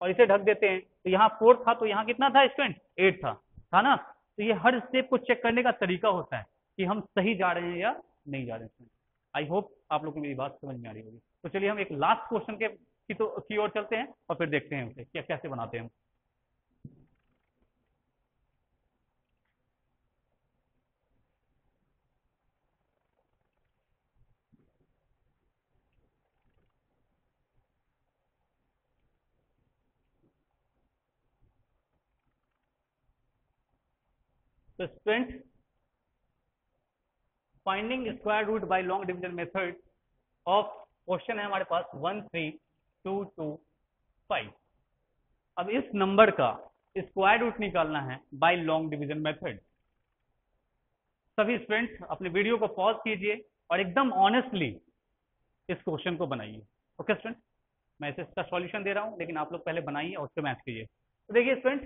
और इसे ढक देते हैं, तो यहाँ 4 था, तो यहाँ कितना था स्टूडेंट, 8 था ना। तो ये हर स्टेप को चेक करने का तरीका होता है कि हम सही जा रहे हैं या नहीं जा रहे हैं। आई होप आप लोग को मेरी बात समझ में आ रही होगी। तो चलिए हम एक लास्ट क्वेश्चन के की ओर चलते हैं और फिर देखते हैं उसे क्या कैसे बनाते हैं हम। तो student, finding square root by long division method of, question है हमारे पास 13225। अब इस नंबर का स्क्वायर रूट निकालना है बाय लॉन्ग डिवीजन मेथड। सभी स्टूडेंट अपने वीडियो को पॉज कीजिए और एकदम ऑनेस्टली इस क्वेश्चन को बनाइए। ओके स्टूडेंट, मैं इसे इसका सॉल्यूशन दे रहा हूं, लेकिन आप लोग पहले बनाइए और उससे मैच कीजिए। तो देखिए स्टूडेंट,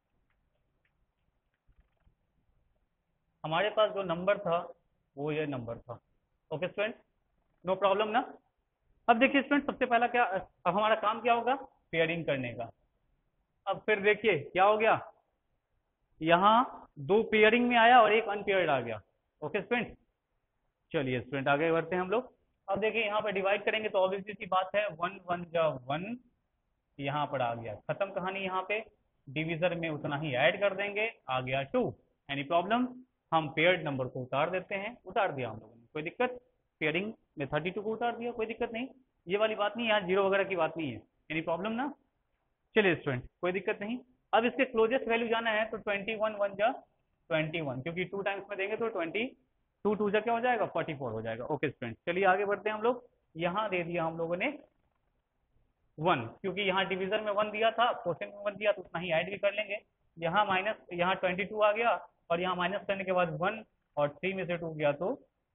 हमारे पास जो नंबर था वो ये नंबर था। ओके स्टूडेंट, नो प्रॉब्लम ना। अब देखिए स्टूडेंट, सबसे पहला क्या, अब हमारा काम क्या होगा, पेयरिंग करने का। अब फिर देखिए क्या हो गया, यहाँ 2 पेयरिंग में आया और एक अनपेयर्ड आ गया। ओके स्टूडेंट, चलिए स्टूडेंट आगे बढ़ते हैं हम लोग। अब देखिए यहाँ पर डिवाइड करेंगे तो ऑब्वियसली सी बात है, 1 1 जा 1, यहाँ पर आ गया, खत्म कहानी। यहाँ पे डिविजर में उतना ही ऐड कर देंगे, आ गया 2। एनी प्रॉब्लम, हम पेयर्ड नंबर को उतार देते हैं, उतार दिया हम लोगों ने, कोई दिक्कत। पेयरिंग में 32 को उतार दिया, कोई दिक्कत नहीं, ये वाली बात नहीं, यहाँ जीरो वगैरह की बात नहीं है। एनी प्रॉब्लम ना। चलिए स्टूडेंट, कोई दिक्कत नहीं। अब इसके क्लोजेस्ट वैल्यू जाना है तो 21 1 जा 21, क्योंकि 2 टाइम्स में देंगे तो 22 2 जा क्या हो जाएगा, 44 हो जाएगा। ओके स्टूडेंट, चलिए आगे बढ़ते हैं हम लोग। यहाँ दे दिया हम लोगों ने 1, क्योंकि यहाँ डिवीजन में 1 दिया था, क्वेश्चन में 1 दिया, तो उतना ही ऐड भी कर लेंगे। यहाँ माइनस, यहाँ 22 आ गया, और यहाँ माइनस करने के बाद 1, और 3 में से 2 गया तो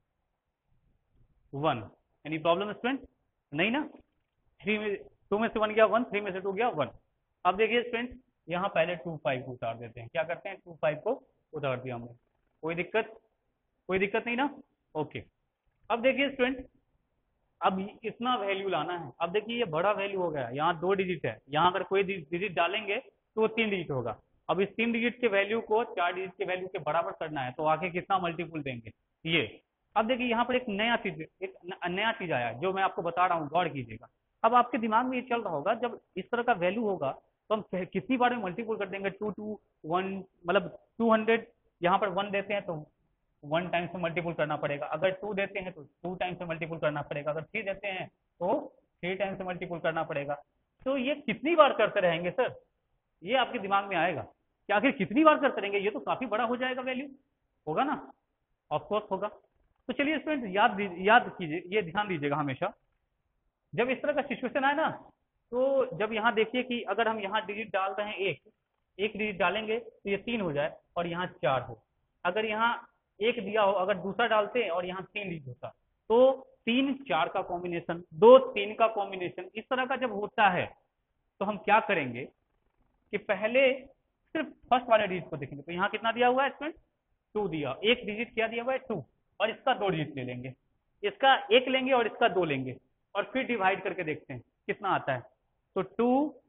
1। एनी प्रॉब्लम स्टूडेंट, नहीं ना। 3 में 2 में से 1 गया 1, 3 में से 2 गया 1। अब देखिए स्टूडेंट, यहाँ पहले 2 5 को उतार देते हैं। क्या करते हैं, 2 5 को उतार दिया हमने, कोई दिक्कत, कोई दिक्कत नहीं ना। ओके, अब देखिए स्टूडेंट, अब इतना वैल्यू लाना है। अब देखिए ये बड़ा वैल्यू हो गया, यहाँ 2 डिजिट है, यहाँ अगर कोई डिजिट डालेंगे तो वो 3 डिजिट होगा। अब इस 3 डिजिट के वैल्यू को 4 डिजिट के वैल्यू के बराबर करना है, तो आगे कितना मल्टीपुल देंगे ये। अब देखिए यहाँ पर एक नया चीज आया जो मैं आपको बता रहा हूँ, गौर कीजिएगा। अब आपके दिमाग में ये चल रहा होगा, जब इस तरह का वैल्यू होगा तो हम कितनी बार में मल्टीपुल कर देंगे, 2 2 1, मतलब 200, यहाँ पर 1 देते हैं तो 1 टाइम से मल्टीपुल करना पड़ेगा, अगर 2 देते हैं तो 2 टाइम से मल्टीपुल करना पड़ेगा, अगर 3 देते हैं तो 3 टाइम से मल्टीपुल करना पड़ेगा। तो ये कितनी बार करते रहेंगे सर, ये आपके दिमाग में आएगा कि आखिर कितनी बार करते रहेंगे, ये तो काफी बड़ा हो जाएगा वैल्यू, होगा ना, ऑफकोर्स होगा। तो चलिए स्टूडेंट याद कीजिए, ये ध्यान दीजिएगा हमेशा, जब इस तरह का सिचुएशन आए ना, तो जब यहाँ देखिए कि अगर हम यहाँ डिजिट डाल रहे हैं, एक डिजिट डालेंगे तो ये 3 हो जाए और यहाँ 4 हो। अगर यहाँ 1 दिया हो, अगर दूसरा डालते हैं और यहाँ 3 डिजिट होता, तो 3 4 का कॉम्बिनेशन, 2 3 का कॉम्बिनेशन, इस तरह का जब होता है तो हम क्या करेंगे कि पहले सिर्फ फर्स्ट वाले डिजिट को देखेंगे। तो यहाँ कितना दिया हुआ है इसमें, 2 दिया, एक डिजिट क्या दिया हुआ है 2, और इसका 2 डिजिट ले लेंगे, इसका 1 लेंगे और इसका 2 लेंगे, और फिर डिवाइड करके देखते हैं कितना आता है। तो 2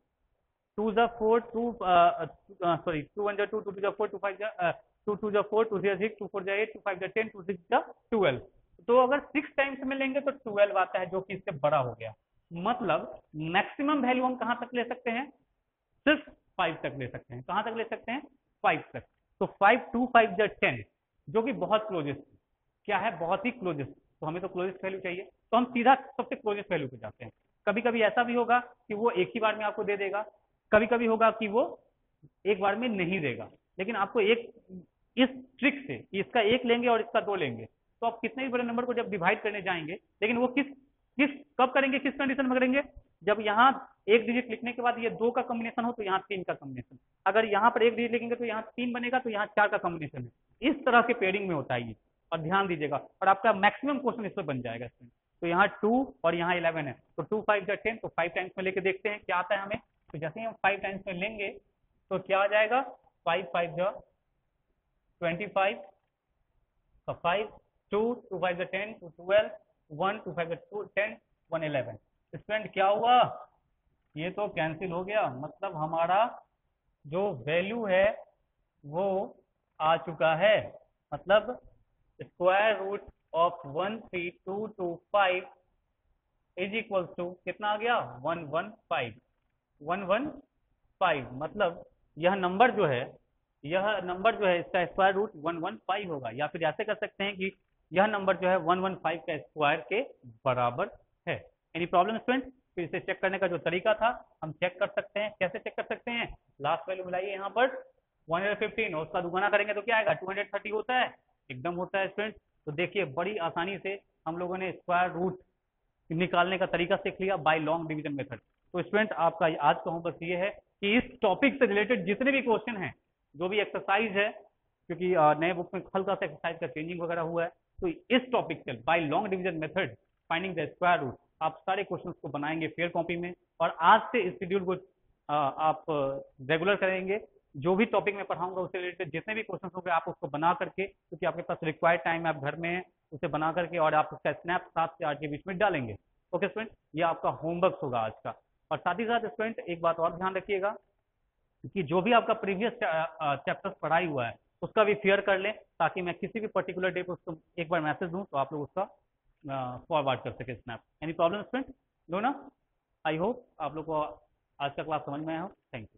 2 जा 4, 2 सॉरी 2 1 जा 2, 2 2 जा 4, 2 5 जा 2 2 जा 4, 2 3 जा 6, 2 4 जा 8, 2 5 जा 10, 2 6 जा 12। तो अगर 6 टाइम्स में लेंगे तो 12 आता है, जो कि इससे बड़ा हो गया। मतलब मैक्सिमम वैल्यू हम कहां तक ले सकते हैं, सिर्फ 5 तक ले सकते हैं। कहां तक ले सकते हैं, 5 तक। तो 5 2 5 जा 10, जो कि बहुत क्लोजेस्ट, क्या है, बहुत ही क्लोजेस्ट। तो हमें तो क्लोजेस्ट वैल्यू चाहिए, तो हम सीधा सबसे क्लोजेस्ट वैल्यू पे जाते हैं। कभी कभी ऐसा भी होगा कि वो एक ही बार में आपको दे देगा, कभी कभी होगा कि वो एक बार में नहीं देगा, लेकिन आपको एक इस ट्रिक से इसका 1 लेंगे और इसका 2 लेंगे, तो आप कितने भी बड़े नंबर को जब डिवाइड करने जाएंगे, लेकिन वो किस किस कब करेंगे, किस कंडीशन में करेंगे, जब यहाँ 1 डिजिट लिखने के बाद ये 2 का कॉम्बिनेशन हो तो यहाँ 3 का कॉम्बिनेशन, अगर यहाँ पर 1 डिजिट लिखेंगे तो यहाँ 3 बनेगा, तो यहाँ 4 का कॉम्बिनेशन है। इस तरह के पेयरिंग में होता है ये, और ध्यान दीजिएगा, और आपका मैक्सिमम क्वेश्चन इसमें बन जाएगा इसमें। तो यहाँ 2 और यहाँ 11 है, तो 2 5 जा 10, तो 5 टाइम्स में लेके देखते हैं क्या आता है हमें। तो जैसे ही हम 5 टाइम्स में लेंगे तो क्या आ जाएगा, 5 5 जा 25, 5 2 2 5 जा 10, 2 12, 1 2 5 जा 2 10, 1 11। स्टूडेंट क्या हुआ, ये तो कैंसिल हो गया, मतलब हमारा जो वैल्यू है वो आ चुका है। मतलब square root of 13225 is equal to कितना आ गया, 115। 115 मतलब यह नंबर जो है इसका स्क्वायर रूट 115 होगा, या फिर ऐसे कर सकते हैं कि यह नंबर जो है 115 का स्क्वायर के बराबर है। Any problem student? फिर इसे चेक करने का जो तरीका था हम चेक कर सकते हैं। कैसे चेक कर सकते हैं? लास्ट वैल्यू मिलाइए यहाँ पर 115 और उसका दुगना करेंगे तो क्या आएगा, 230 होता है, एकदम होता है स्टूडेंट। तो देखिए बड़ी आसानी से हम लोगों ने स्क्वायर रूट निकालने का तरीका सीख लिया बाय लॉन्ग डिवीजन मेथड। तो स्टूडेंट आपका आज का होमवर्क ये है कि इस टॉपिक से रिलेटेड जितने भी क्वेश्चन हैं, जो भी एक्सरसाइज है, क्योंकि नए बुक में हल्का सा एक्सरसाइज का चेंजिंग वगैरह हुआ है, तो इस टॉपिक से by long division method finding the square root आप सारे क्वेश्चंस को बनाएंगे फेयर कॉपी में, और आज से इस शेड्यूल को आप रेगुलर करेंगे। जो भी टॉपिक में पढ़ाऊंगा उससे रिलेटेड जितने भी क्वेश्चन होंगे आप उसको बना करके, क्योंकि आपके पास रिक्वायर्ड टाइम है, आप घर में है, उसे बना करके और आप उसका स्नैप 7 से 8 के बीच में डालेंगे। ओके स्टूडेंट, ये आपका होमवर्क होगा आज का। और साथ ही साथ स्टूडेंट एक बात और ध्यान रखिएगा कि जो भी आपका प्रीवियस चैप्टर्स पढ़ाई हुआ है उसका भी फेयर कर लें, ताकि मैं किसी भी पर्टिकुलर डे पर उसको एक बार मैसेज दूं तो आप लोग उसका फॉरवर्ड कर सके snap. Any problem student? No ना? आई होप आप लोग को आज का क्लास समझ में आया हो। Thank you.